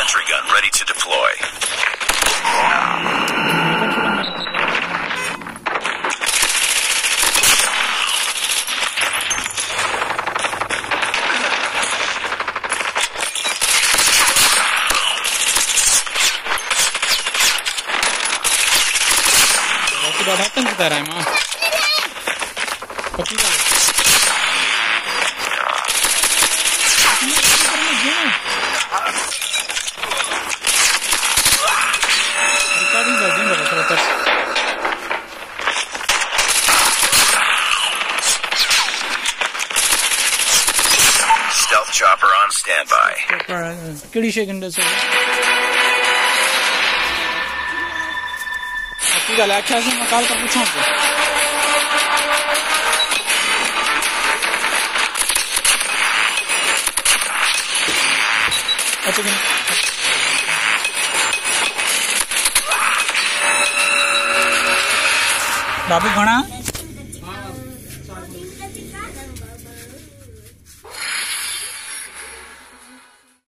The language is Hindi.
Sentry gun ready to deploy. What happened to that, Emma? Copy that. Recording the thing about that. Stealth chopper on standby. Kidi second is चल अच्छा से निकाल कर पूछो आपको अच्छा कि बाबू घना